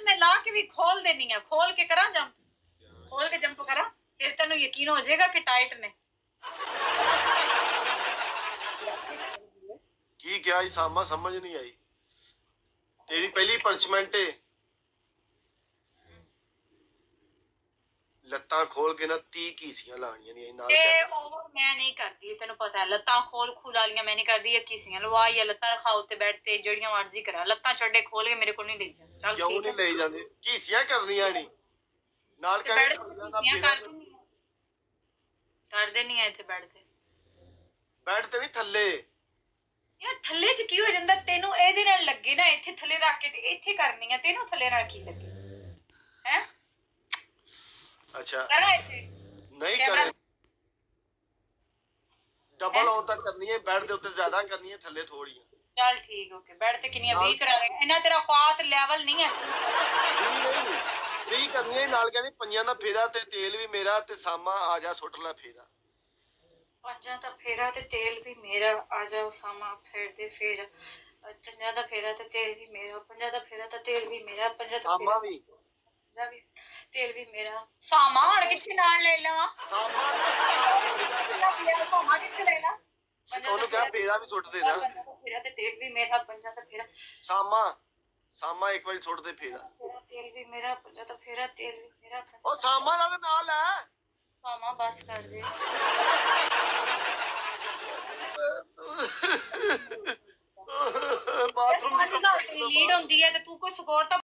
मैं ला के भी खोल देनी है, खोल के करा जंप, खोल के जंप करा, फिर तेन यकीन हो जाएगा कि टाइट ने की क्या सामा समझ नहीं आई। तेरी पहली पंचमेंट है लत्तां खोल के ना 30 कीसियां लानियां नहीं नाल ओवर मैं नहीं करती, तेन पता है लत्तां खोल खुला लियां मैं नहीं करती, ये कीसियां लवा या लत्तां रखा उत्ते बैठते जड़ियां मर्जी करा, लत्तां चढ़े खोल के मेरे को नहीं ले जा। चल क्यों नहीं ले जांदे? कीसियां करनियां नहीं नाल कर देनी है इत्थे बैठ ते बैठ ते नहीं थल्ले यार, थल्ले च की हो जांदा तेनू एदे नाल लगे ना, इत्थे थल्ले रख के ते इत्थे करनी है, तेनू थल्ले नाल की लगे हैं? अच्छा करा इत्थे नहीं करे डबल ऑन तक करनी है, बेड दे उत्ते ज्यादा करनी है, थल्ले थोड़ी है। चल ठीक ओके, बेड ते कितनी 20 करा रहे इना तेरा औकात लेवल नहीं है। 3 करनी है नाल कहनी पंजां दा फेरा ते तेल भी मेरा ते सामा आ जा सुट ला फेरा, पंजां दा फेरा ते तेल भी मेरा, आ जा सामा फेर दे फेरा, पंजां दा फेरा ते तेल भी मेरा, पंजां दा फेरा ते तेल भी मेरा, पंजां दा सामा भी तेल भी मेरा, सामा हण किथे नाल ले लवा, सामा किथे ले ला, ओनु कह फेरा भी सुट दे ना, फेरा ते तेल भी मेरा, पंजां दा फेरा सामा सामा एक बारी सुट दे फेरा, तेल भी मेरा, पंजां दा फेरा तेल भी मेरा, ओ सामा दा ते नाल है सामा बस कर दे बाथरूम लीड होंदी है ते तू कोई स्कोर